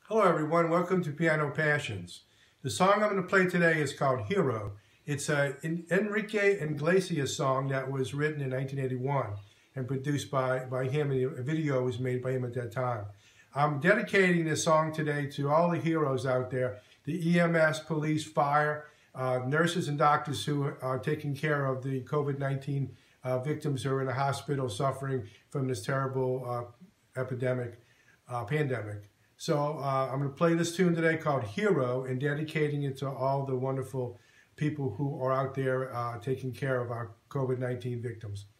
Hello everyone, welcome to Piano Passions. The song I'm going to play today is called Hero. It's an Enrique Iglesias song that was written in 1981 and produced by him, and a video was made by him at that time. I'm dedicating this song today to all the heroes out there, the EMS, police, fire, nurses and doctors who are taking care of the COVID-19 victims who are in the hospital suffering from this terrible pandemic. So I'm going to play this tune today called Hero and dedicating it to all the wonderful people who are out there taking care of our COVID-19 victims.